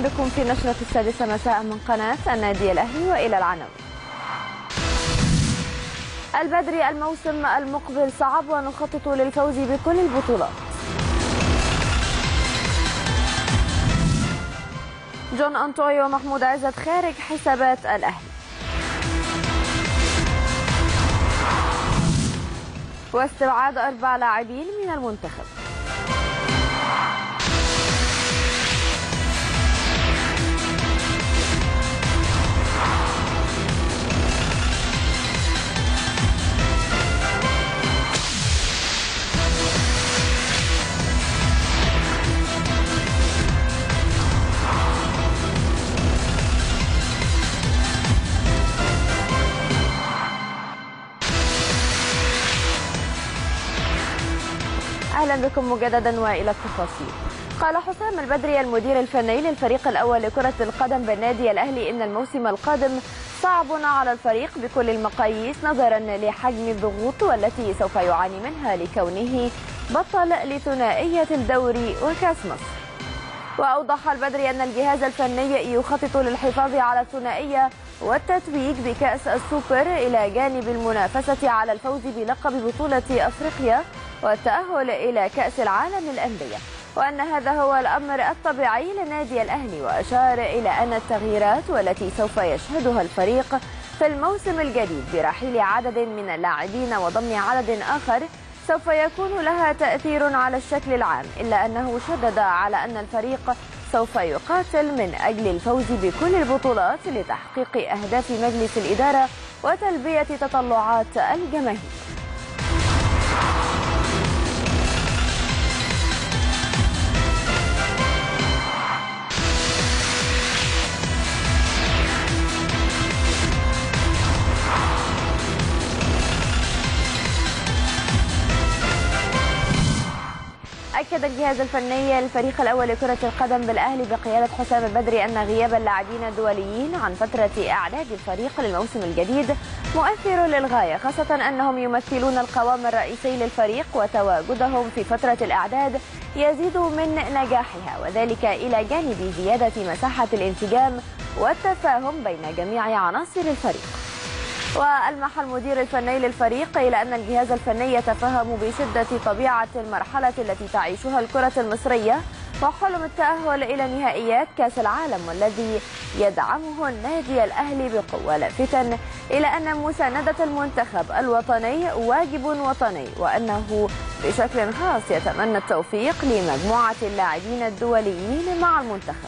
بكم في نشرة 6 مساء من قناة النادي الأهلي، وإلى العناوين. البدري: الموسم المقبل صعب ونخطط للفوز بكل البطولات. جون أنطوي ومحمود عزت خارج حسابات الأهلي. واستبعاد 4 لاعبين من المنتخب. أهلا بكم مجددا وإلى التفاصيل. قال حسام البدري المدير الفني للفريق الأول لكرة القدم بالنادي الأهلي إن الموسم القادم صعب على الفريق بكل المقاييس نظرا لحجم الضغوط والتي سوف يعاني منها لكونه بطل لثنائية الدوري وكأس مصر. وأوضح البدري أن الجهاز الفني يخطط للحفاظ على الثنائية والتتويج بكأس السوبر إلى جانب المنافسة على الفوز بلقب بطولة أفريقيا والتأهل إلى كأس العالم للأندية، وأن هذا هو الأمر الطبيعي لنادي الأهلي. وأشار إلى أن التغييرات والتي سوف يشهدها الفريق في الموسم الجديد برحيل عدد من اللاعبين وضم عدد آخر سوف يكون لها تأثير على الشكل العام، إلا أنه شدد على أن الفريق سوف يقاتل من أجل الفوز بكل البطولات لتحقيق أهداف مجلس الإدارة وتلبية تطلعات الجماهير. أكد الجهاز الفني للفريق الأول لكرة القدم بالأهلي بقيادة حسام البدري أن غياب اللاعبين الدوليين عن فترة إعداد الفريق للموسم الجديد مؤثر للغاية، خاصة أنهم يمثلون القوام الرئيسي للفريق وتواجدهم في فترة الإعداد يزيد من نجاحها، وذلك إلى جانب زيادة مساحة الانسجام والتفاهم بين جميع عناصر الفريق. وألمح المدير الفني للفريق إلى أن الجهاز الفني يتفهم بشدة طبيعة المرحلة التي تعيشها الكرة المصرية وحلم التأهل إلى نهائيات كأس العالم والذي يدعمه النادي الأهلي بقوة، لافتا إلى أن مساندة المنتخب الوطني واجب وطني، وأنه بشكل خاص يتمنى التوفيق لمجموعة اللاعبين الدوليين مع المنتخب.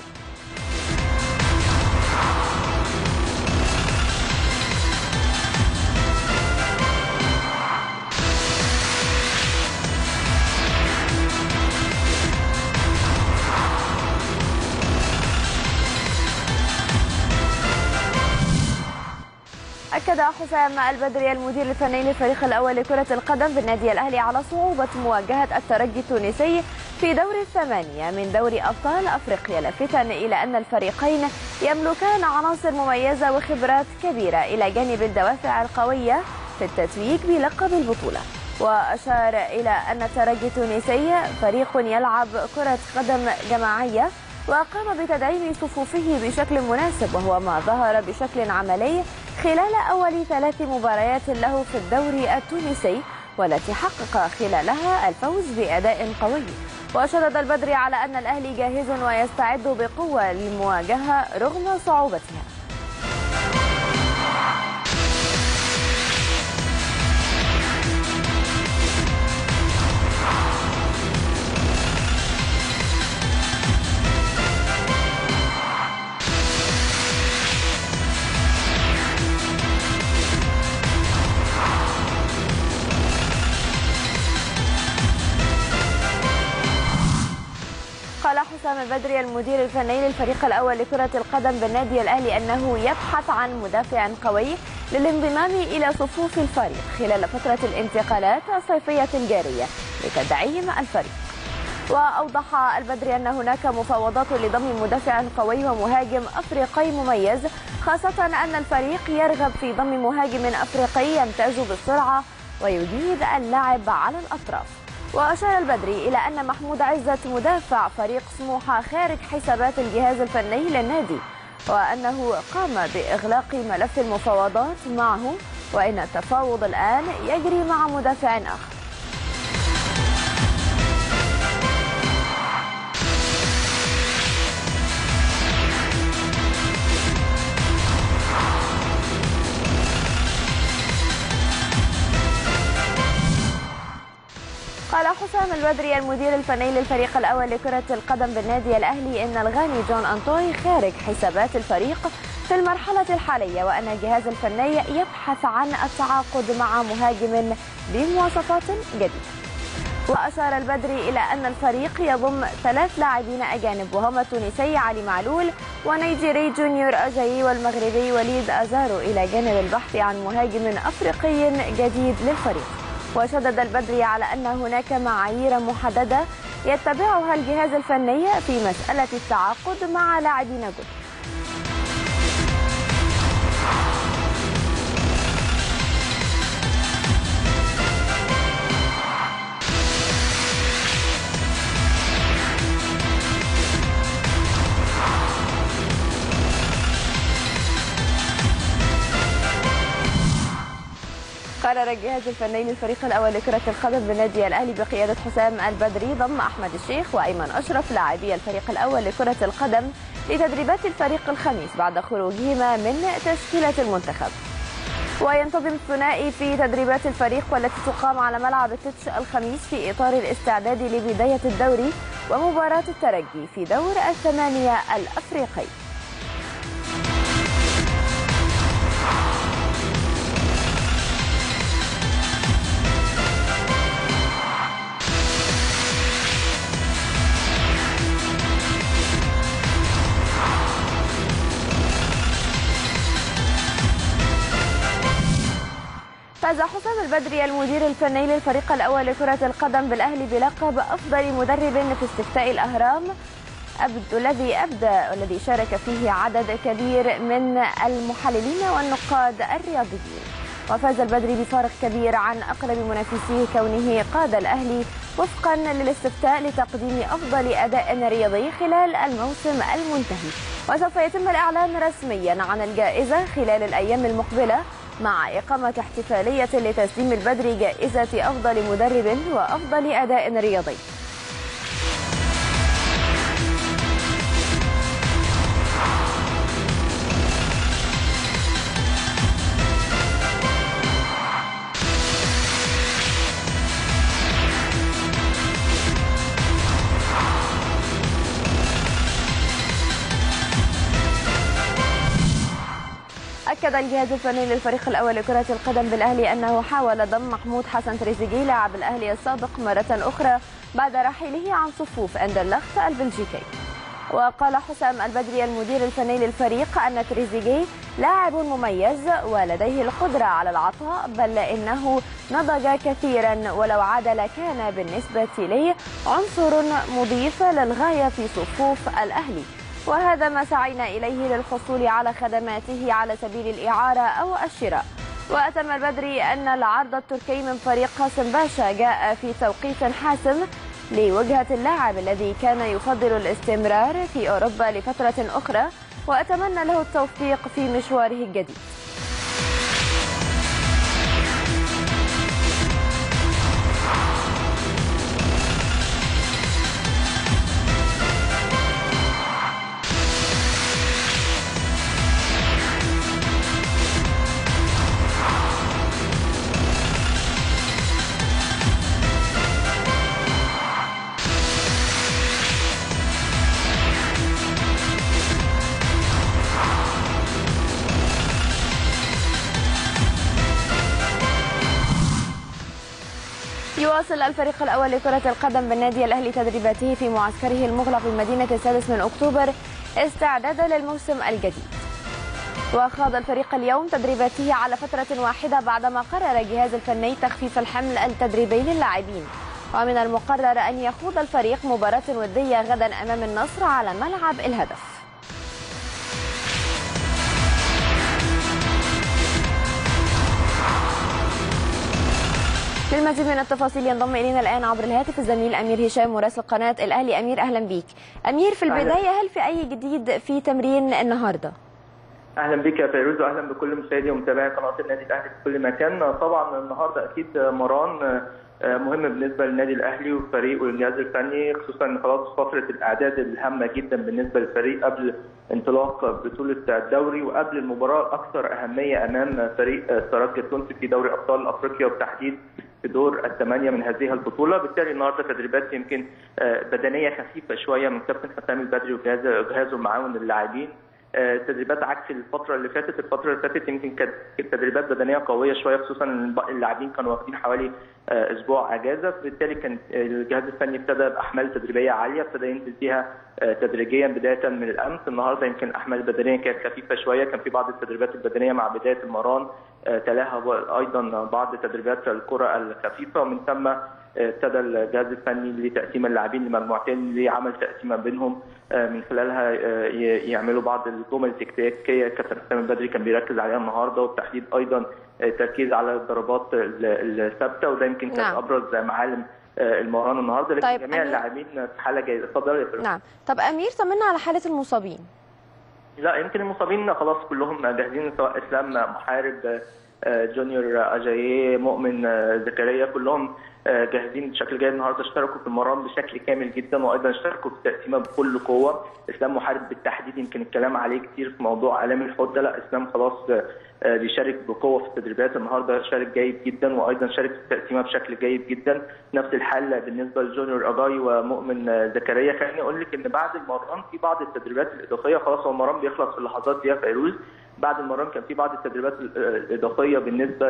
أكد حسام البدري المدير الفني للفريق الأول لكرة القدم بالنادي الأهلي على صعوبة مواجهة الترجي التونسي في دور الثمانية من دوري أبطال أفريقيا، لافتا إلى أن الفريقين يملكان عناصر مميزة وخبرات كبيرة إلى جانب الدوافع القوية في التتويج بلقب البطولة. وأشار إلى أن الترجي التونسي فريق يلعب كرة قدم جماعية وقام بتدعيم صفوفه بشكل مناسب، وهو ما ظهر بشكل عملي خلال أول 3 مباريات له في الدوري التونسي والتي حقق خلالها الفوز بأداء قوي. وشدد البدري على أن الأهلي جاهز ويستعد بقوة للمواجهة رغم صعوبتها. قال حسام البدري المدير الفني للفريق الأول لكرة القدم بالنادي الأهلي أنه يبحث عن مدافع قوي للانضمام إلى صفوف الفريق خلال فترة الانتقالات الصيفية الجارية لتدعيم الفريق. وأوضح البدري أن هناك مفاوضات لضم مدافع قوي ومهاجم أفريقي مميز، خاصة أن الفريق يرغب في ضم مهاجم أفريقي يمتاز بالسرعة ويجيد اللعب على الأطراف. وأشار البدري إلى أن محمود عزت مدافع فريق سموحة خارج حسابات الجهاز الفني للنادي، وأنه قام بإغلاق ملف المفاوضات معه، وإن التفاوض الآن يجري مع مدافع آخر. قال حسام البدري المدير الفني للفريق الأول لكرة القدم بالنادي الأهلي إن الغاني جون أنطوي خارج حسابات الفريق في المرحلة الحالية، وأن الجهاز الفني يبحث عن التعاقد مع مهاجم بمواصفات جديدة. وأشار البدري إلى أن الفريق يضم 3 لاعبين أجانب، وهما التونسي علي معلول ونيجيري جونيور أجاي والمغربي وليد أزارو، إلى جانب البحث عن مهاجم أفريقي جديد للفريق. وشدد البدري على أن هناك معايير محددة يتبعها الجهاز الفني في مسألة التعاقد مع لاعبين جدد. قرر الجهاز الفني للفريق الأول لكرة القدم بالنادي الأهلي بقيادة حسام البدري ضم أحمد الشيخ وأيمن أشرف لاعبي الفريق الأول لكرة القدم لتدريبات الفريق الخميس بعد خروجهما من تشكيلة المنتخب. وينتظم الثنائي في تدريبات الفريق والتي تقام على ملعب التتش الخميس في إطار الاستعداد لبداية الدوري ومباراة الترجي في دور الثمانية الأفريقي. فاز حسام البدري المدير الفني للفريق الأول لكرة القدم بالأهلي بلقب أفضل مدرب في استفتاء الأهرام الذي شارك فيه عدد كبير من المحللين والنقاد الرياضيين. وفاز البدري بفارق كبير عن أقرب منافسيه كونه قاد الأهلي وفقا للاستفتاء لتقديم أفضل أداء رياضي خلال الموسم المنتهي. وسوف يتم الإعلان رسميا عن الجائزة خلال الأيام المقبلة، مع إقامة احتفالية لتسليم البدري جائزة أفضل مدرب وأفضل أداء رياضي. أكد الجهاز الفني للفريق الأول لكرة القدم بالأهلي أنه حاول ضم محمود حسن تريزيجيه لاعب الأهلي السابق مرة أخرى بعد رحيله عن صفوف أندرلخت البلجيكي. وقال حسام البدري المدير الفني للفريق أن تريزيجيه لاعب مميز ولديه القدرة على العطاء، بل إنه نضج كثيرا، ولو عاد لكان بالنسبة لي عنصر مضيف للغاية في صفوف الأهلي، وهذا ما سعينا إليه للحصول على خدماته على سبيل الإعارة أو الشراء. وأتم البدري أن العرض التركي من فريق قاسم باشا جاء في توقيت حاسم لوجهة اللاعب الذي كان يفضل الاستمرار في أوروبا لفترة أخرى، وأتمنى له التوفيق في مشواره الجديد. يواصل الفريق الأول لكرة القدم بالنادي الأهلي تدريباته في معسكره المغلق بمدينة السادس من أكتوبر استعدادا للموسم الجديد. وخاض الفريق اليوم تدريباته على فترة واحدة بعدما قرر الجهاز الفني تخفيف الحمل التدريبي للاعبين، ومن المقرر أن يخوض الفريق مباراة ودية غدا أمام النصر على ملعب الهدف. للمزيد من التفاصيل ينضم الينا الان عبر الهاتف الزميل امير هشام مراسل قناه الاهلي. امير اهلا بيك. امير، في البدايه هل في اي جديد في تمرين النهارده؟ اهلا بك يا فيروز واهلا بكل مشاهدي ومتابعي قناه النادي الاهلي في كل مكان. طبعا النهارده اكيد مران مهم بالنسبه للنادي الاهلي وفريقه والجهاز الفني، خصوصا ان خلاص فتره الاعداد الهامه جدا بالنسبه للفريق قبل انطلاق بطوله الدوري وقبل المباراه الاكثر اهميه امام فريق الترجي التونسي في دوري ابطال افريقيا وبالتحديد في دور الثمانيه من هذه البطوله. بالتالي النهارده تدريبات يمكن بدنيه خفيفه شويه من كابتن حسام البدري وجهازه المعاون اللاعبين، تدريبات عكس الفتره اللي فاتت. الفتره اللي فاتت يمكن كانت تدريبات بدنيه قويه شويه، خصوصا ان اللاعبين كانوا واخدين حوالي اسبوع اجازه، بالتالي كان الجهاز الفني ابتدى باحمال تدريبيه عاليه، ابتدى ينزل فيها تدريجيا بدايه من الامس. النهارده يمكن الاحمال البدنيه كانت خفيفه شويه، كان في بعض التدريبات البدنيه مع بدايه المران، تلاها ايضا بعض تدريبات الكره الخفيفه، ومن ثم ابتدى الجهاز الفني لتقسيم اللاعبين لمجموعتين لعمل تقسيمه بينهم من خلالها يعملوا بعض الجمل التكتيكيه كابتن حسام البدري كان بيركز عليها النهارده، وبالتحديد ايضا التركيز على الضربات الثابته، وده يمكن كان ابرز معالم المران النهارده. لكن طيب جميع اللاعبين في حاله جيده. اتفضل يا فندم. نعم. طب امير، طمنا على حاله المصابين. لا يمكن المصابين خلاص كلهم جاهزين، سواء اسلام محارب، جونيور اجاييه، مؤمن زكريا، كلهم جاهزين بشكل جيد. النهارده اشتركوا في المران بشكل كامل جدا، وايضا اشتركوا في التقسيمه بكل قوه. اسلام محارب بالتحديد يمكن الكلام عليه كتير في موضوع الام الحده، لا اسلام خلاص بيشارك بقوه في التدريبات. النهارده شارك جيد جدا، وايضا شارك في التقسيمه بشكل جيد جدا. نفس الحال بالنسبه لجونيور اجاي ومؤمن زكريا. خليني اقول لك ان بعد المران في بعض التدريبات الاضافيه، خلاص هو المران بيخلص في اللحظات دي يا فيروز. بعد المران كان في بعض التدريبات الاضافيه بالنسبه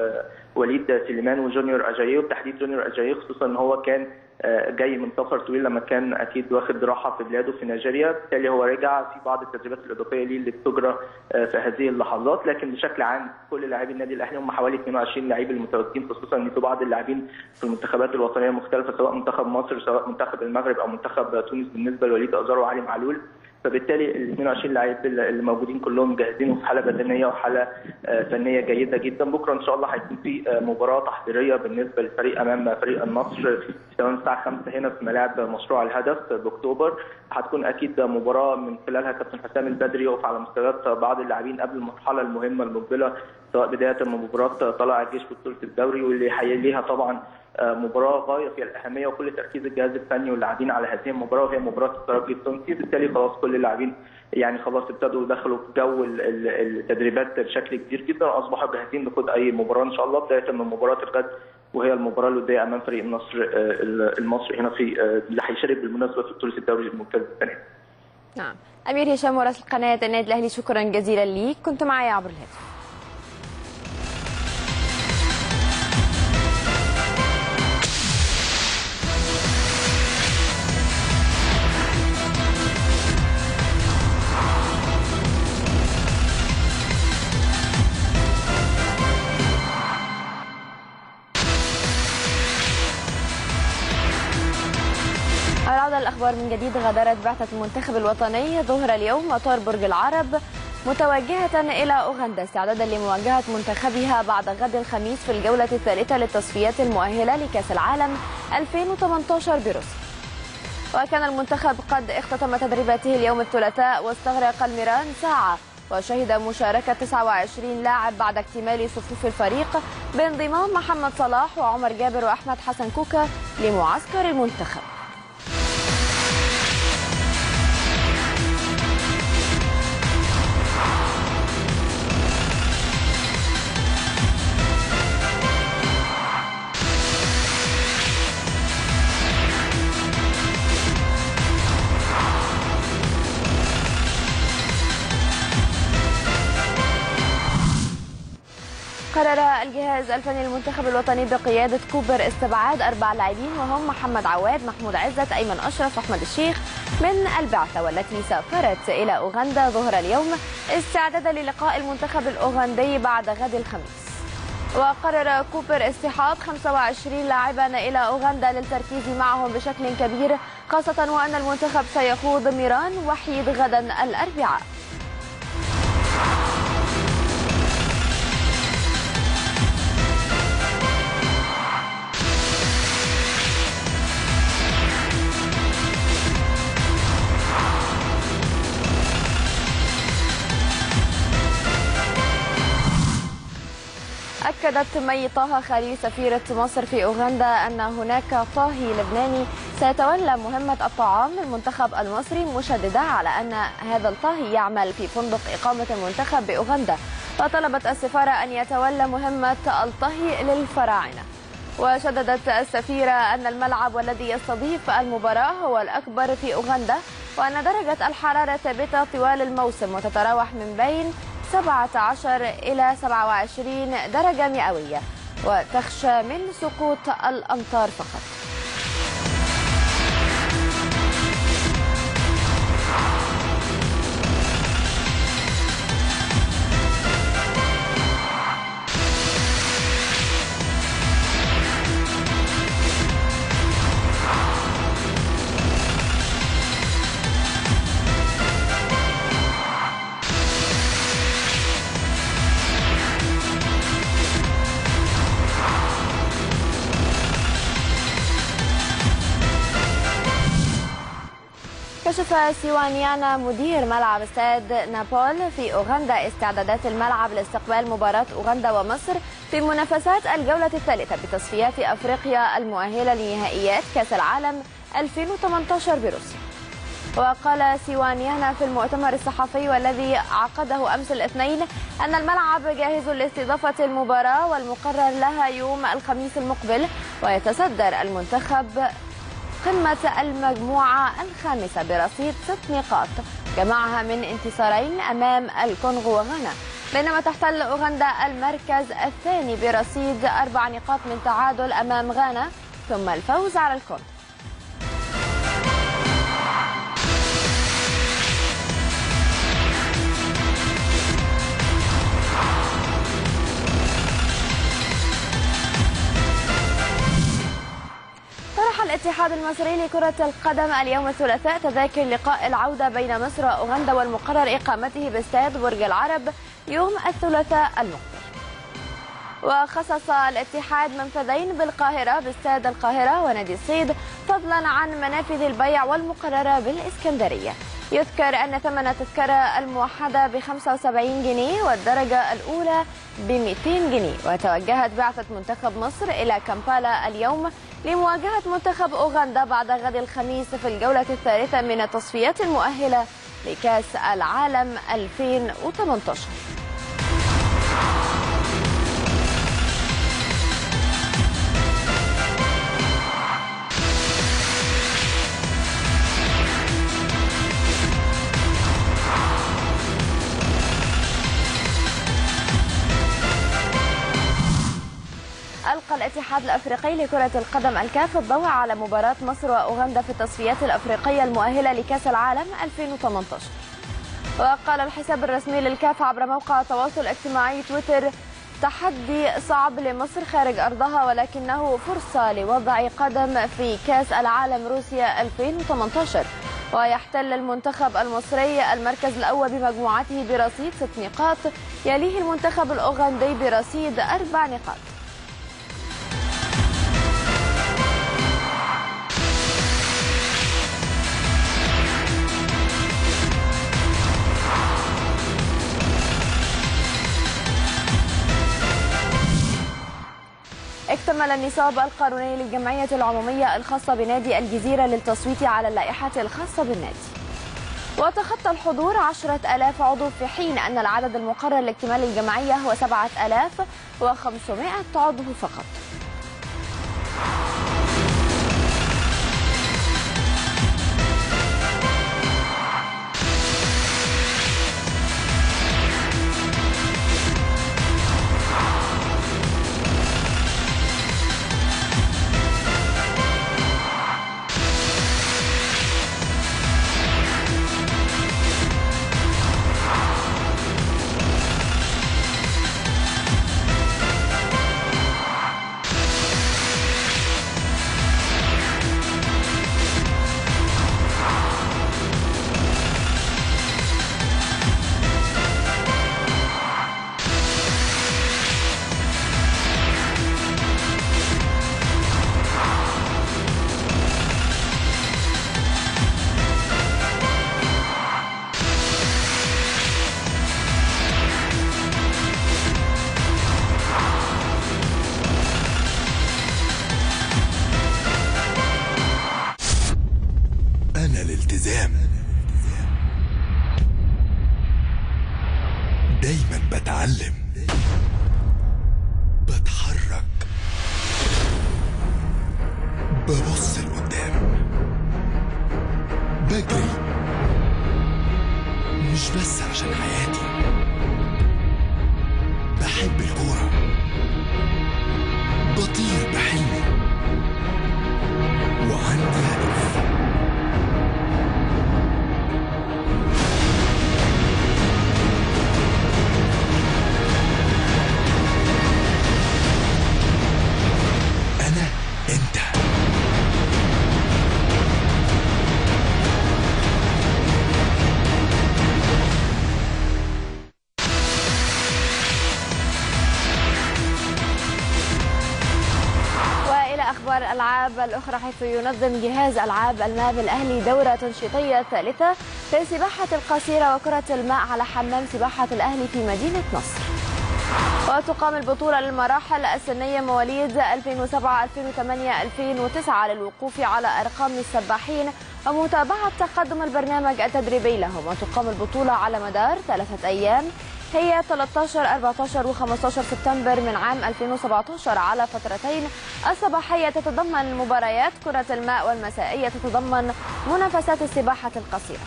لوليد سليمان وجونيور اجاييه، وبالتحديد جونيور اجاييه خصوصا ان هو كان جاي من سفر طويل لما كان اكيد واخد راحه في بلاده في نيجيريا، بالتالي هو رجع في بعض التدريبات الاضافيه ليه اللي بتجرى في هذه اللحظات. لكن بشكل عام كل لاعبي النادي الاهلي هم حوالي 22 لاعب المتواجدين، خصوصا ان في بعض اللاعبين في المنتخبات الوطنيه المختلفه، سواء منتخب مصر سواء منتخب المغرب او منتخب تونس بالنسبه لوليد ازار وعلي معلول. فبالتالي ال 22 لاعب اللي موجودين كلهم جاهزين وفي حاله بدنيه وحاله فنيه جيده جدا. بكره ان شاء الله هيكون في مباراه تحضيريه بالنسبه للفريق امام فريق النصر في تمام الساعه 5 هنا في ملاعب مشروع الهدف باكتوبر. هتكون اكيد مباراه من خلالها كابتن حسام البدري يقف على مستويات بعض اللاعبين قبل المرحله المهمه المقبله، سواء بدايه من مباراه طلائع الجيش في بطوله الدوري، واللي هيليها طبعا مباراه غايه في الاهميه، وكل تركيز الجهاز الفني واللاعبين على هذه المباراه وهي مباراه الترجي التونسي. بالتالي خلاص كل اللاعبين يعني خلاص ابتدوا يدخلوا في جو التدريبات بشكل كبير جدا، اصبحوا جاهزين لخوض اي مباراه ان شاء الله، بدايه من مباراه الغد وهي المباراه الوديه امام فريق النصر المصري هنا في اللي هيشارك بالمناسبه في بطوله الدوري الممتاز الثاني. نعم. امير هشام مراسل قناه النادي الاهلي، شكرا جزيلا ليك، كنت معي عبر الهاتف. العودة للأخبار من جديد. غادرت بعثة المنتخب الوطني ظهر اليوم مطار برج العرب متوجهة إلى أوغندا استعدادا لمواجهة منتخبها بعد غد الخميس في الجولة الثالثة للتصفيات المؤهلة لكأس العالم 2018 بروسيا. وكان المنتخب قد اختتم تدريباته اليوم الثلاثاء واستغرق الميران ساعة، وشهد مشاركة 29 لاعب بعد اكتمال صفوف الفريق بانضمام محمد صلاح وعمر جابر وأحمد حسن كوكا لمعسكر المنتخب. قرر الجهاز الفني للمنتخب الوطني بقيادة كوبر استبعاد 4 لاعبين وهم محمد عواد، محمود عزت، أيمن أشرف، أحمد الشيخ من البعثة، والتي سافرت إلى أوغندا ظهر اليوم استعدادا للقاء المنتخب الأوغندي بعد غد الخميس. وقرر كوبر اصطحاب 25 لاعبا إلى أوغندا للتركيز معهم بشكل كبير، خاصة وأن المنتخب سيخوض ميران وحيد غدا الأربعاء. أكدت مي طه خليل سفيرة مصر في أوغندا أن هناك طاهي لبناني سيتولى مهمة الطعام للمنتخب المصري، مشددة على أن هذا الطاهي يعمل في فندق إقامة المنتخب بأوغندا، وطلبت السفارة أن يتولى مهمة الطهي للفراعنة. وشددت السفيرة أن الملعب والذي يستضيف المباراة هو الأكبر في أوغندا، وأن درجة الحرارة ثابتة طوال الموسم وتتراوح من بين 17 إلى 27 درجة مئوية، وتخشى من سقوط الأمطار فقط. كشف سيوانيانا مدير ملعب استاد نابول في أوغندا استعدادات الملعب لاستقبال مباراة أوغندا ومصر في منافسات الجولة الثالثة بتصفيات أفريقيا المؤهلة لنهائيات كأس العالم 2018 بروسيا. وقال سيوانيانا في المؤتمر الصحفي والذي عقده أمس الاثنين أن الملعب جاهز لاستضافة المباراة والمقرر لها يوم الخميس المقبل، ويتصدر المنتخب قمة المجموعة الخامسة برصيد 6 نقاط جمعها من انتصارين أمام الكونغو وغانا، بينما تحتل أوغندا المركز الثاني برصيد 4 نقاط من تعادل أمام غانا ثم الفوز على الكونغو. طرح الاتحاد المصري لكرة القدم اليوم الثلاثاء تذاكر لقاء العودة بين مصر وأوغندا، والمقرر إقامته باستاد برج العرب يوم الثلاثاء المقبل. وخصص الاتحاد منفذين بالقاهرة باستاد القاهرة ونادي الصيد، فضلا عن منافذ البيع والمقررة بالإسكندرية. يذكر أن ثمن التذكرة الموحدة ب 75 جنيه والدرجة الأولى ب 200 جنيه. وتوجهت بعثة منتخب مصر إلى كامبالا اليوم لمواجهة منتخب أوغندا بعد غد الخميس في الجولة الثالثة من التصفيات المؤهلة لكأس العالم 2018. ألقى الاتحاد الأفريقي لكرة القدم الكاف الضوء على مباراة مصر وأوغندا في التصفيات الأفريقية المؤهلة لكأس العالم 2018. وقال الحساب الرسمي للكاف عبر موقع التواصل الاجتماعي تويتر: تحدي صعب لمصر خارج أرضها، ولكنه فرصة لوضع قدم في كأس العالم روسيا 2018. ويحتل المنتخب المصري المركز الأول بمجموعته برصيد 6 نقاط، يليه المنتخب الأوغندي برصيد 4 نقاط. اكتمل النصاب القانوني للجمعية العمومية الخاصة بنادي الجزيرة للتصويت على اللائحة الخاصة بالنادي، وتخطى الحضور 10,000 عضو، في حين أن العدد المقرر لاكتمال الجمعية هو 7,500 عضو فقط. ببص لقدام، بجري مش بس عشان حياتي، بحب الكورة، بطير بحلمي، وعندي هدف. أنا أنت. أخبار الألعاب الأخرى، حيث ينظم جهاز ألعاب الماء الأهلي دورة تنشيطية ثالثة في سباحة القصيرة وكرة الماء على حمام سباحة الأهلي في مدينة نصر. وتقام البطولة للمراحل السنية مواليد 2007 2008 2009 للوقوف على أرقام السباحين ومتابعة تقدم البرنامج التدريبي لهم. وتقام البطولة على مدار 3 أيام، هي 13 14 و15 سبتمبر من عام 2017 على فترتين. الصباحية تتضمن مباريات كرة الماء، والمسائية تتضمن منافسات السباحة القصيرة.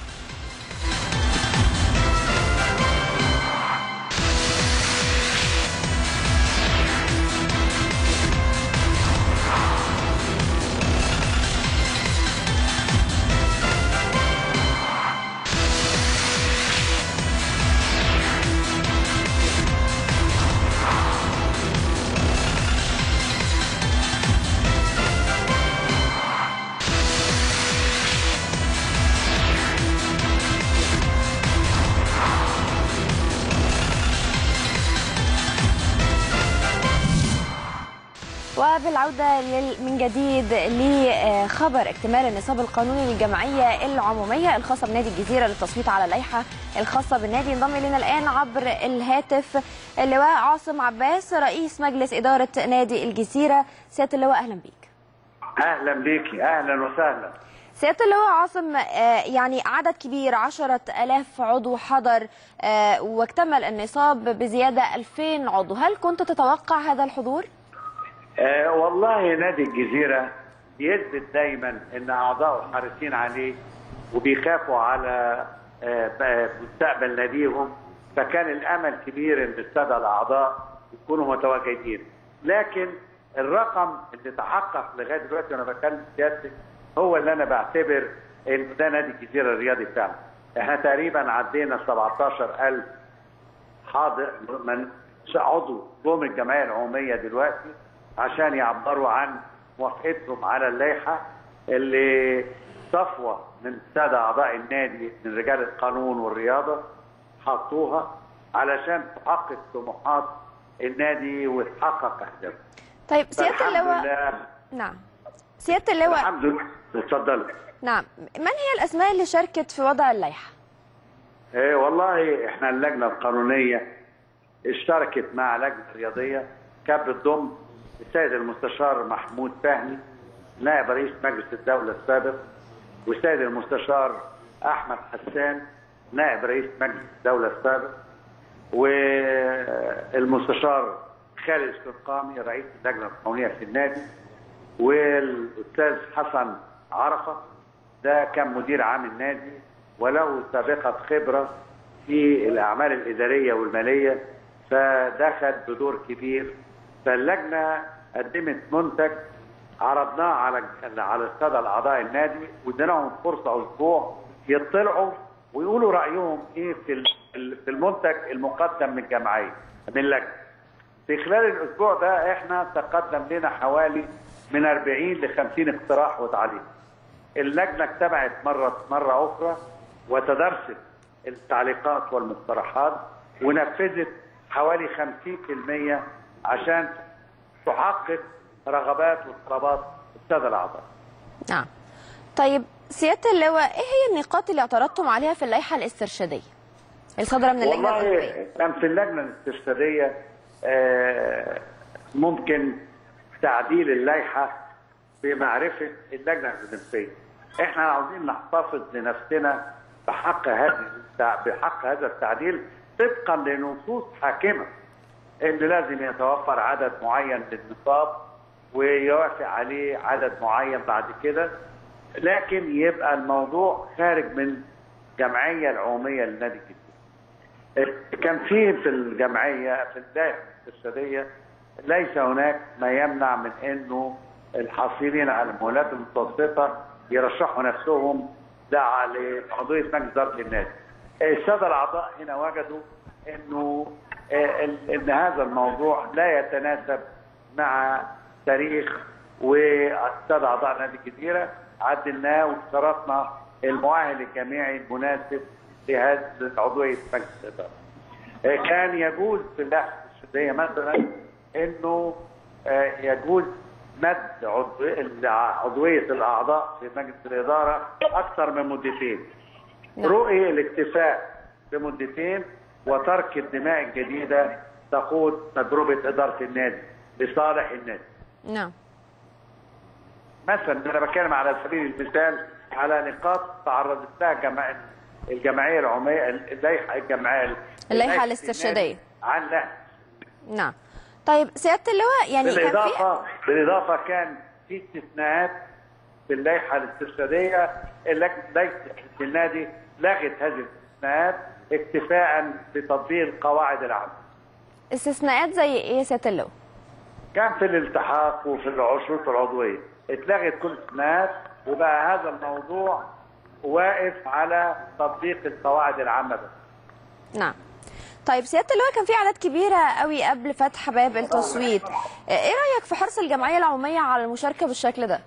وبالعودة من جديد لخبر اكتمال النصاب القانوني للجمعية العمومية الخاصة بنادي الجزيرة للتصويت على اللائحة الخاصة بالنادي، انضم لنا الآن عبر الهاتف اللواء عاصم عباس رئيس مجلس إدارة نادي الجزيرة. سيادة اللواء أهلا بيك. أهلا بيكي، أهلا وسهلا. سيادة اللواء عاصم، يعني عدد كبير 10,000 عضو حضر واكتمل النصاب بزيادة 2000 عضو، هل كنت تتوقع هذا الحضور؟ والله نادي الجزيرة يثبت دايما ان اعضائه حريصين عليه وبيخافوا على مستقبل ناديهم، فكان الامل كبير ان الساده الاعضاء يكونوا متواجدين، لكن الرقم اللي تحقق لغايه دلوقتي وانا بكلم سيادتك هو اللي انا بعتبر ان ده نادي الجزيرة الرياضي فعلا. احنا تقريبا عدينا 17,000 حاضر من عضو جم الجمعيه العموميه دلوقتي عشان يعبروا عن موافقتهم على اللائحه اللي صفوه من الساده اعضاء النادي من رجال القانون والرياضه حطوها علشان تحقق طموحات النادي وتحقق اهدافه. طيب سياده اللواء. نعم سياده اللواء. الحمد لله. اتفضل. نعم، من هي الاسماء اللي شاركت في وضع اللائحه؟ والله احنا اللجنه القانونيه اشتركت مع لجنه رياضيه كانت بتضم السيد المستشار محمود فهمي نائب رئيس مجلس الدوله السابق، والسيد المستشار احمد حسان نائب رئيس مجلس الدوله السابق، والمستشار خالد الشرقامي رئيس اللجنه القانونيه في النادي، والاستاذ حسن عرفه ده كان مدير عام النادي وله سابقه خبره في الاعمال الاداريه والماليه، فدخل بدور كبير. فاللجنه قدمت منتج عرضناه على الساده الاعضاء النادي وادينا لهم فرصه اسبوع يطلعوا ويقولوا رايهم ايه في المنتج المقدم من الجمعيه من اللجنه. في خلال الاسبوع ده احنا تقدم لنا حوالي من 40 ل 50 اقتراح وتعليق. اللجنه اجتمعت مره اخرى وتدرست التعليقات والمقترحات ونفذت حوالي 50% عشان تحقق رغبات وطلبات الساده الاعضاء. نعم. طيب سياده اللواء، ايه هي النقاط اللي اعترضتم عليها في اللائحه الاسترشاديه الصادره من اللجنه الأولمبية؟ والله كان في اللجنه الاسترشاديه ممكن تعديل اللائحه بمعرفه اللجنه الاولمبيه. احنا عاوزين نحتفظ لنفسنا بحق هذا التعديل طبقا لنصوص حاكمه، اللي لازم يتوفر عدد معين للنصاب ويوافق عليه عدد معين بعد كده، لكن يبقى الموضوع خارج من الجمعيه العموميه للنادي الجديده. كان في الجمعيه في اللائحه الاسترشاديه ليس هناك ما يمنع من انه الحاصلين على المؤهلات المتوسطه يرشحوا نفسهم لعضويه مجلس اداره النادي. الساده الاعضاء هنا وجدوا انه ان هذا الموضوع لا يتناسب مع تاريخ والساده اعضاء نادي الجزيره، عدلناه واشترطنا المؤهل الجامعي المناسب لهذه عضويه مجلس الاداره. كان يجوز في اللائحه الاسترشاديه مثلا انه يجوز مد عضويه الاعضاء في مجلس الاداره اكثر من مدتين. رؤي الاكتفاء بمدتين وترك الدماء الجديده تقود تجربه اداره النادي لصالح النادي. نعم. مثلا انا بتكلم على سبيل المثال على نقاط تعرضت لها الجمعيه العموميه، اللائحه الاسترشاديه عن لا. نعم. طيب سياده اللواء، يعني بالاضافه كان في استثناءات في اللائحه الاسترشاديه، لجنه النادي لغت هذه الاستثناءات اكتفاء بتطبيق قواعد العمل. استثناءات زي ايه يا سياده اللواء؟ كان في الالتحاق وفي الشروط العضويه اتلغت كل الاستثناءات، وبقى هذا الموضوع واقف على تطبيق القواعد العامه بس. نعم. طيب سياده اللواء، كان في اعداد كبيره قوي قبل فتح باب التصويت، ايه رايك في حرص الجمعيه العموميه على المشاركه بالشكل ده؟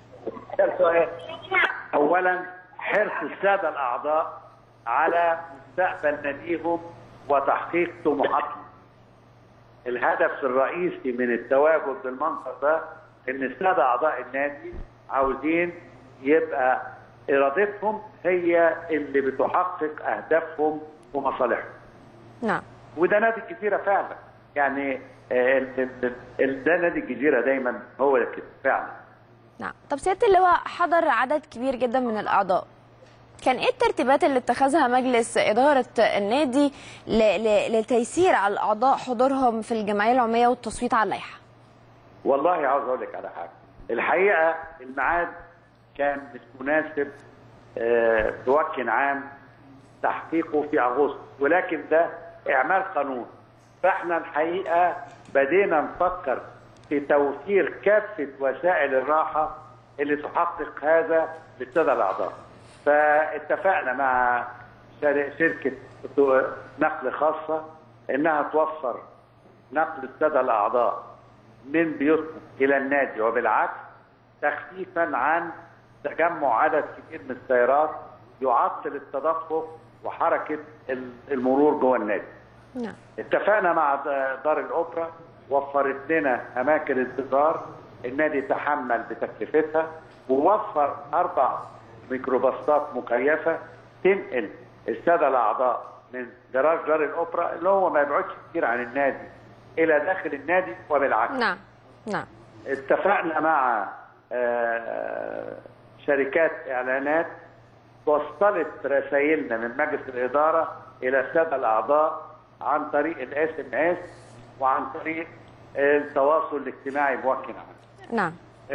اولا حرص الساده الاعضاء على مستقبل ناديهم وتحقيق طموحاتهم. الهدف الرئيسي من التواجد بالمنصب ده ان الساده اعضاء النادي عاوزين يبقى ارادتهم هي اللي بتحقق اهدافهم ومصالحهم. نعم. وده نادي الجزيره فعلا، يعني ده نادي الجزيره دايما هو كده فعلا. نعم. طب سياده اللواء، حضر عدد كبير جدا من الاعضاء، كان ايه الترتيبات اللي اتخذها مجلس اداره النادي لتيسير على الاعضاء حضورهم في الجمعيه العموميه والتصويت على اللائحه؟ والله عاوز اقول لك على حاجه، الحقيقه الميعاد كان مش مناسب توكل عام تحقيقه في اغسطس، ولكن ده اعمال قانون. فاحنا الحقيقه بدينا نفكر في توفير كافه وسائل الراحه اللي تحقق هذا للساده الاعضاء. فاتفقنا مع شركه نقل خاصه انها توفر نقل الساده الاعضاء من بيوتهم الى النادي وبالعكس، تخفيفا عن تجمع عدد كبير من السيارات يعطل التدفق وحركه المرور جوه النادي. نعم. اتفقنا مع دار الاوبرا، وفرت لنا اماكن انتظار النادي تحمل بتكلفتها، ووفر 4 ميكروباصات مكيفه تنقل الساده الاعضاء من جراج دار الاوبرا اللي هو ما يبعدش كتير عن النادي الى داخل النادي وبالعكس. نعم. نعم. اتفقنا مع شركات اعلانات وصلت رسائلنا من مجلس الاداره الى الساده الاعضاء عن طريق SMS وعن طريق التواصل الاجتماعي بوجه عام. نعم.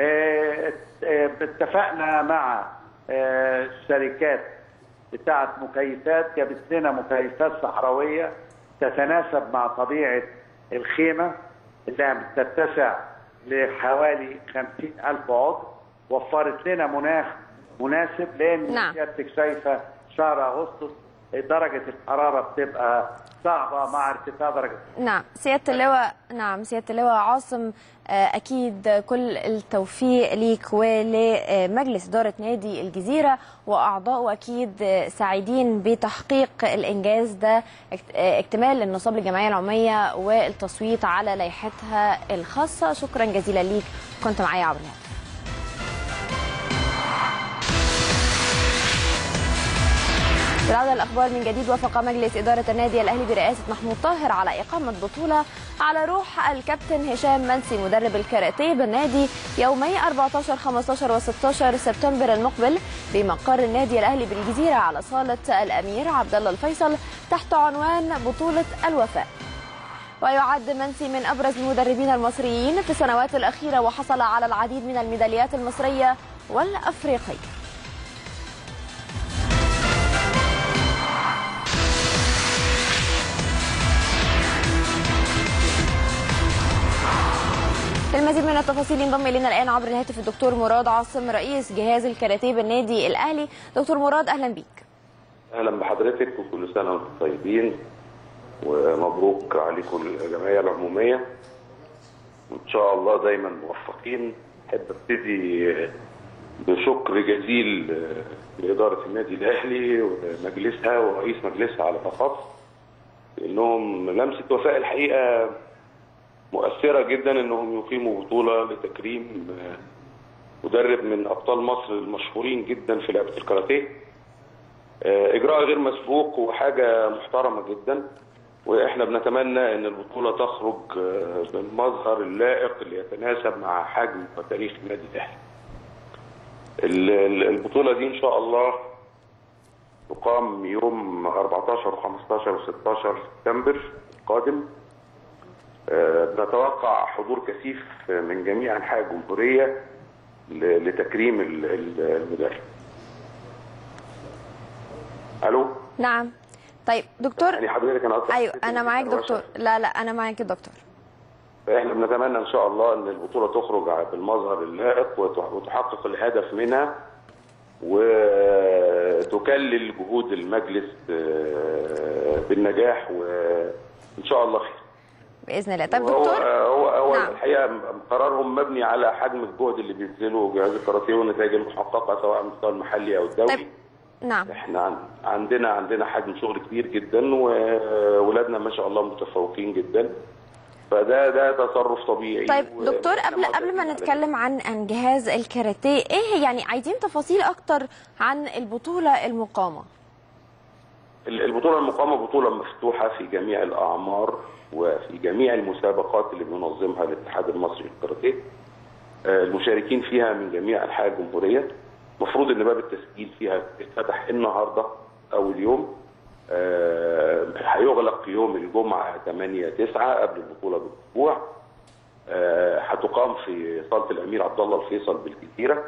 اتفقنا مع الشركات بتاعت مكيفات، جابت لنا مكيفات صحراويه تتناسب مع طبيعه الخيمه اللي بتتسع لحوالي 50,000 عضو، وفرت لنا مناخ مناسب لان سيادتك شايفه شهر اغسطس درجه الحراره بتبقى صعبه مع ارتفاع درجه. نعم سياده اللواء. نعم سياده اللواء عاصم، اكيد كل التوفيق ليك ولمجلس اداره نادي الجزيره واعضائه، اكيد سعيدين بتحقيق الانجاز ده، اكتمال النصاب للجمعيه العموميه والتصويت على لائحتها الخاصه. شكرا جزيلا ليك، كنت معايا عبر الهاتف. بالعودة الأخبار من جديد، وافق مجلس إدارة النادي الأهلي برئاسة محمود طاهر على إقامة بطولة على روح الكابتن هشام منسي مدرب الكاراتيه بالنادي يومي 14 15 و16 سبتمبر المقبل بمقر النادي الأهلي بالجزيرة على صالة الأمير عبد الله الفيصل تحت عنوان بطولة الوفاء. ويعد منسي من أبرز المدربين المصريين في السنوات الأخيرة، وحصل على العديد من الميداليات المصرية والأفريقية. المزيد من التفاصيل ينضم الينا الان عبر الهاتف الدكتور مراد عاصم رئيس جهاز الكاراتيه بالنادي الاهلي. دكتور مراد اهلا بيك. اهلا بحضرتك وكل سنه وانتم طيبين ومبروك عليكم الجمعيه العموميه ان شاء الله دايما موفقين. احب ابتدي بشكر جزيل لاداره النادي الاهلي ومجلسها ورئيس مجلسها على الاخص، لانهم لمسه وفاء الحقيقه مؤثرة جدا انهم يقيموا بطولة لتكريم مدرب من ابطال مصر المشهورين جدا في لعبة الكاراتيه. اجراء غير مسبوق وحاجة محترمة جدا، واحنا بنتمنى ان البطولة تخرج بالمظهر اللائق اللي يتناسب مع حجم وتاريخ النادي الاهلي. البطولة دي ان شاء الله تقام يوم 14 و15 و16 سبتمبر القادم. نتوقع حضور كثيف من جميع انحاء الجمهوريه لتكريم المدرب. الو. نعم. طيب دكتور. يعني حضرتك ايوه انا معاك دكتور. لا انا معاك يا دكتور. فاحنا بنتمنى ان شاء الله ان البطوله تخرج بالمظهر اللائق وتحقق الهدف منها وتكلل جهود المجلس بالنجاح وان شاء الله خير باذن الله. طيب دكتور، هو نعم. الحقيقه قرارهم مبني على حجم الجهد اللي بيبذله جهاز الكاراتيه والنتائج المحققه سواء على المستوى المحلي او الدولي. طيب. نعم. احنا عندنا حجم شغل كبير جدا واولادنا ما شاء الله متفوقين جدا، فده تصرف طبيعي. طيب دكتور، قبل ما نتكلم عن جهاز الكاراتيه، ايه يعني عايزين تفاصيل اكتر عن البطوله المقامه؟ البطوله المقامه بطوله مفتوحه في جميع الاعمار وفي جميع المسابقات اللي بينظمها الاتحاد المصري للكاراتيه. المشاركين فيها من جميع انحاء الجمهوريه. المفروض ان باب التسجيل فيها اتفتح النهارده اول يوم. هيغلق يوم الجمعه 8/9 قبل البطوله باسبوع. هتقام في صاله الامير عبد الله الفيصل بالجزيره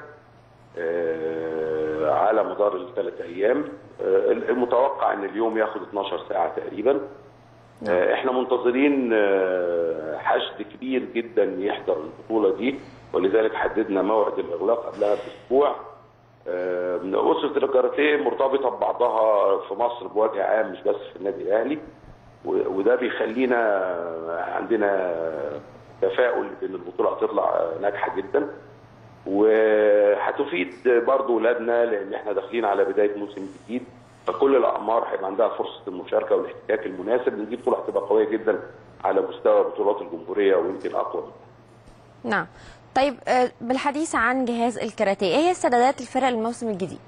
على مدار ال3 ايام. المتوقع ان اليوم ياخد 12 ساعه تقريبا. احنا منتظرين حشد كبير جدا يحضر البطوله دي، ولذلك حددنا موعد الاغلاق قبلها باسبوع. اسره الكاراتيه مرتبطه ببعضها في مصر بوجه عام مش بس في النادي الاهلي، وده بيخلينا عندنا تفاؤل ان البطوله هتطلع ناجحه جدا وهتفيد برضه اولادنا، لان احنا داخلين على بدايه موسم جديد، فكل الاعمار هيبقى عندها فرصه المشاركه والاحتكاك المناسب. دي بطوله هتبقى قويه جدا على مستوى بطولات الجمهوريه ويمكن اقوى. نعم. طيب بالحديث عن جهاز الكاراتيه، ايه هي استعدادات الفرق للموسم الجديد؟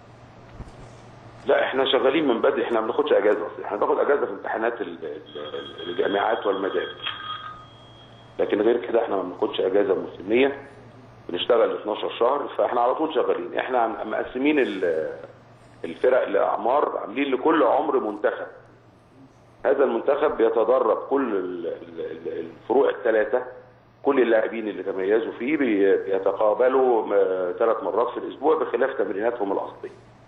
لا احنا شغالين من بدري، احنا ما بناخدش اجازه اصلا، احنا بناخد اجازه في امتحانات الجامعات والمدارس. لكن غير كده احنا ما بناخدش اجازه موسميه، بنشتغل 12 شهر، فاحنا على طول شغالين. احنا مقسمين الفرق لاعمار، عاملين لكل عمر منتخب. هذا المنتخب بيتدرب كل الفروع ال3، كل اللاعبين اللي تميزوا فيه بيتقابلوا 3 مرات في الاسبوع بخلاف تمريناتهم الاصليه.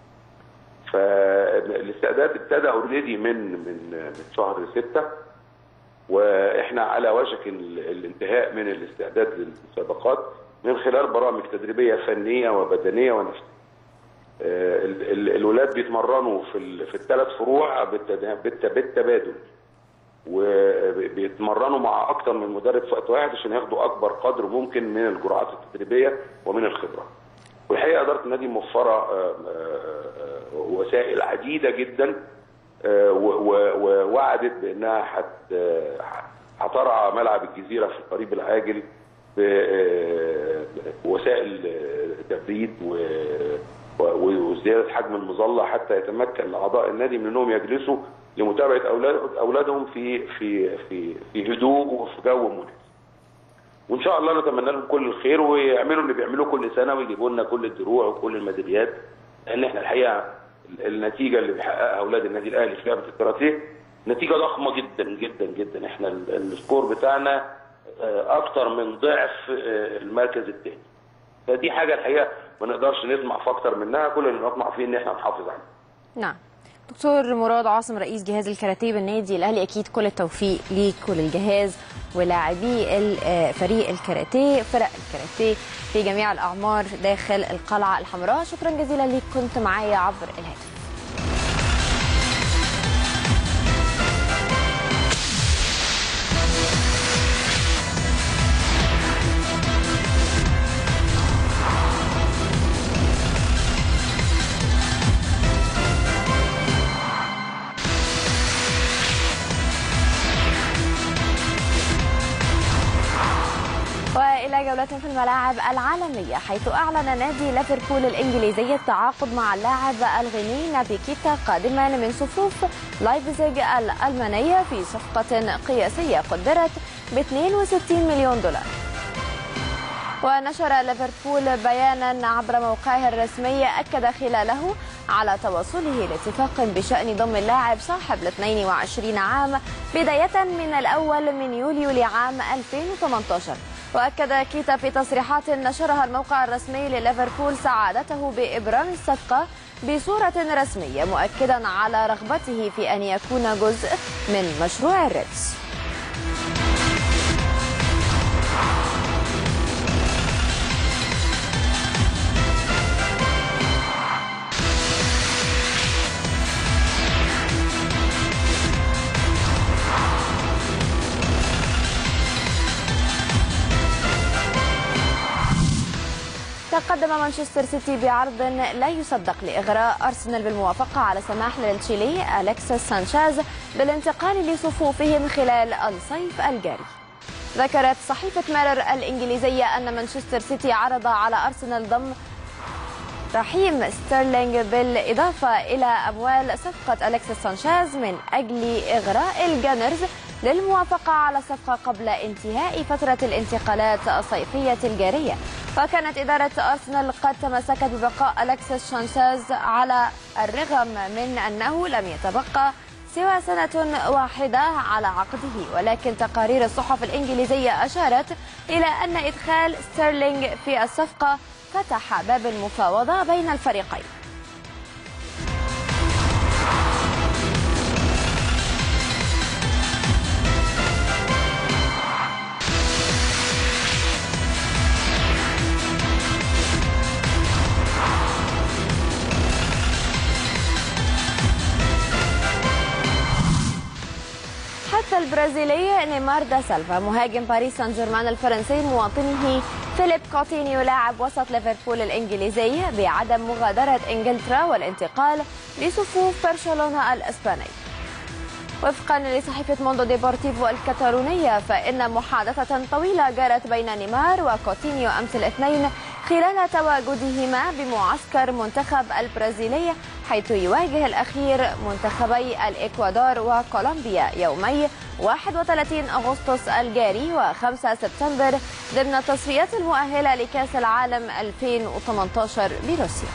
فالاستعداد ابتدى اوريدي من شهر 6، واحنا على وشك الانتهاء من الاستعداد للمسابقات من خلال برامج تدريبيه فنيه وبدنيه ونفسيه. الولاد بيتمرنوا في ال3 فروع بالتبادل، وبيتمرنوا مع اكثر من مدرب في وقت واحد عشان ياخدوا اكبر قدر ممكن من الجرعات التدريبيه ومن الخبره. والحقيقه اداره النادي موفره وسائل عديده جدا، ووعدت بانها هترعى ملعب الجزيره في القريب العاجل بوسائل تبريد وزياده حجم المظله حتى يتمكن اعضاء النادي من انهم يجلسوا لمتابعه اولادهم في هدوء وفي جو مناسب. وان شاء الله نتمنى لهم كل الخير ويعملوا اللي بيعملوه كل سنه ويجيبوا لنا كل الدروع وكل الميداليات، لان احنا الحقيقه النتيجه اللي بيحققها اولاد النادي الاهلي في لعبه الكاراتيه نتيجه ضخمه جدا جدا جدا. احنا السكور بتاعنا اكتر من ضعف المركز الثاني، فدي حاجه الحقيقه ما نقدرش نطمع في اكتر منها، كل اللي نطمع فيه ان احنا نحافظ عليها. نعم. دكتور مراد عاصم رئيس جهاز الكاراتيه بالنادي الاهلي، اكيد كل التوفيق ليك وللجهاز ولاعبي فريق الكاراتيه، فرق الكاراتيه في جميع الاعمار داخل القلعه الحمراء. شكرا جزيلا ليك، كنت معايا عبر الهاتف. وإلى جولة في الملاعب العالمية، حيث أعلن نادي ليفربول الإنجليزي التعاقد مع اللاعب الغيني نابي كيتا قادما من صفوف لايبزيج الألمانية في صفقة قياسية قدرت ب 62 مليون دولار. ونشر ليفربول بيانا عبر موقعه الرسمي أكد خلاله على تواصله لاتفاق بشأن ضم اللاعب صاحب ال 22 عام بداية من الأول من يوليو لعام 2018. وأكد كيتا في تصريحات نشرها الموقع الرسمي لليفربول سعادته بإبرام الصفقة بصورة رسمية، مؤكدا على رغبته في أن يكون جزء من مشروع الريدز. تقدم مانشستر سيتي بعرض لا يصدق لإغراء أرسنال بالموافقة على سماح للتشيلي أليكسيس سانشيز بالانتقال لصفوفهم خلال الصيف الجاري. ذكرت صحيفة ميرور الإنجليزية أن مانشستر سيتي عرض على أرسنال ضم رحيم ستيرلينغ بالإضافة إلى أموال صفقة أليكسيس سانشيز من أجل إغراء الجانرز للموافقة على الصفقة قبل انتهاء فترة الانتقالات الصيفية الجارية. وكانت إدارة أرسنال قد تمسكت ببقاء أليكسيس سانشيز على الرغم من أنه لم يتبقى سوى سنة واحدة على عقده، ولكن تقارير الصحف الإنجليزية أشارت إلى أن إدخال ستيرلينغ في الصفقة فتح باب المفاوضة بين الفريقين. البرازيلي نيمار دا سيلفا مهاجم باريس سان جيرمان الفرنسي مواطنه فيليب كوتينيو لاعب وسط ليفربول الإنجليزي بعدم مغادرة إنجلترا والانتقال لصفوف برشلونة الإسباني. وفقا لصحيفة موندو ديبورتيفو الكتالونية، فإن محادثة طويلة جرت بين نيمار وكوتينيو أمس الاثنين خلال تواجدهما بمعسكر منتخب البرازيلي، حيث يواجه الأخير منتخبي الإكوادور وكولومبيا يومي 31 أغسطس الجاري و5 سبتمبر ضمن التصفيات المؤهلة لكأس العالم 2018 بروسيا.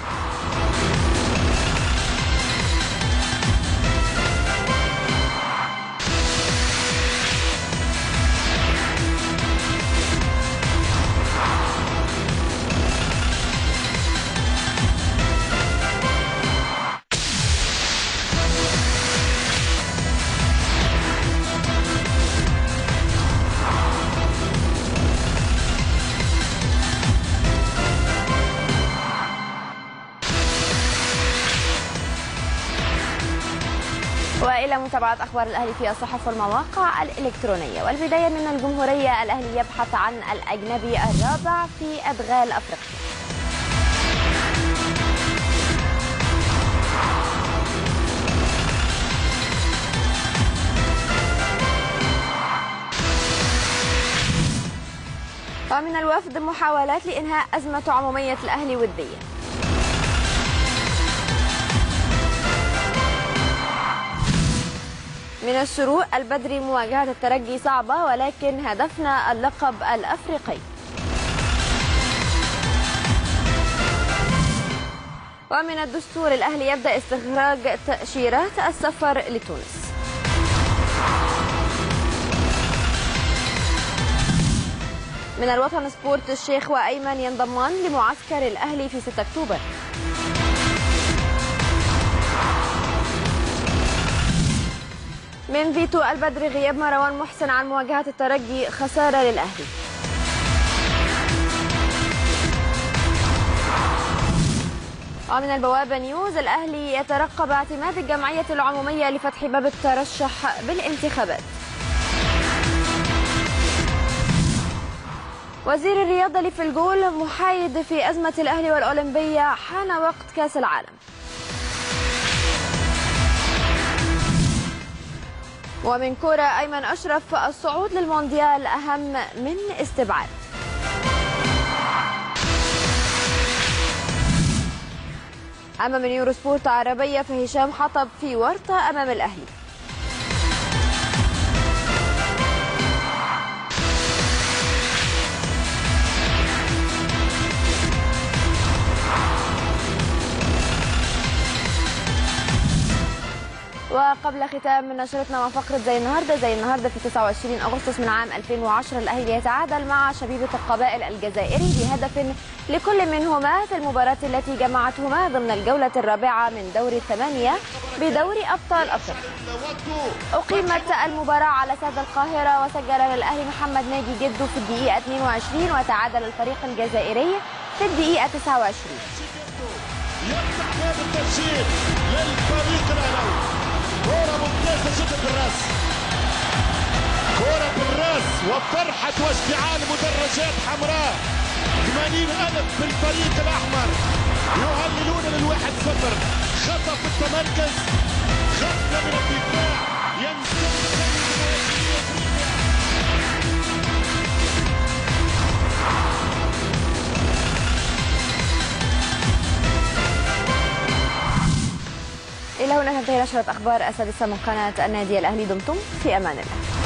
وإلى متابعة أخبار الأهلي في الصحف والمواقع الإلكترونية، والبداية من الجمهورية. الأهلي يبحث عن الأجنبي الرابع في أدغال أفريقيا. ومن الوفد محاولات لإنهاء أزمة عمومية الأهلي ودية. من الشروق البدري مواجهة الترجي صعبة ولكن هدفنا اللقب الأفريقي. ومن الدستور الأهلي يبدأ استخراج تأشيرات السفر لتونس. من الوطن سبورت الشيخ وأيمن ينضمان لمعسكر الأهلي في 6 أكتوبر. من فيتو البدري غياب مروان محسن عن مواجهة الترجي خسارة للأهلي. ومن البوابة نيوز الأهلي يترقب اعتماد الجمعية العمومية لفتح باب الترشح بالانتخابات. وزير الرياضة لي في الجول محايد في أزمة الأهلي والأولمبية، حان وقت كأس العالم. ومن كرة أيمن أشرف الصعود للمونديال أهم من استبعاد. أما من يورو سبورت عربية فهشام حطب في ورطة أمام الأهلي. وقبل ختام نشرتنا مع فقرة زي النهارده في 29 أغسطس من عام 2010 الأهلي يتعادل مع شبيبة القبائل الجزائري بهدف لكل منهما في المباراة التي جمعتهما ضمن الجولة الرابعة من دور الثمانية بدوري أبطال أفريقيا. أقيمت المباراة على استاد القاهرة وسجل للأهلي محمد ناجي جدو في الدقيقة 22 وتعادل الفريق الجزائري في الدقيقة 29. يفتح باب التسجيل للفريق الأهلي. كرة ممتازة جدا بالراس، كرة بالراس وفرحة واشتعال مدرجات حمراء. 80,000 في الفريق الأحمر يهللون لل1-0. خطأ في التمركز، غفلة من الدفاع، ينسحب إلى هنا تنتهي نشرة أخبار السادسة من قناة النادي الأهلي. دمتم في أمان الله.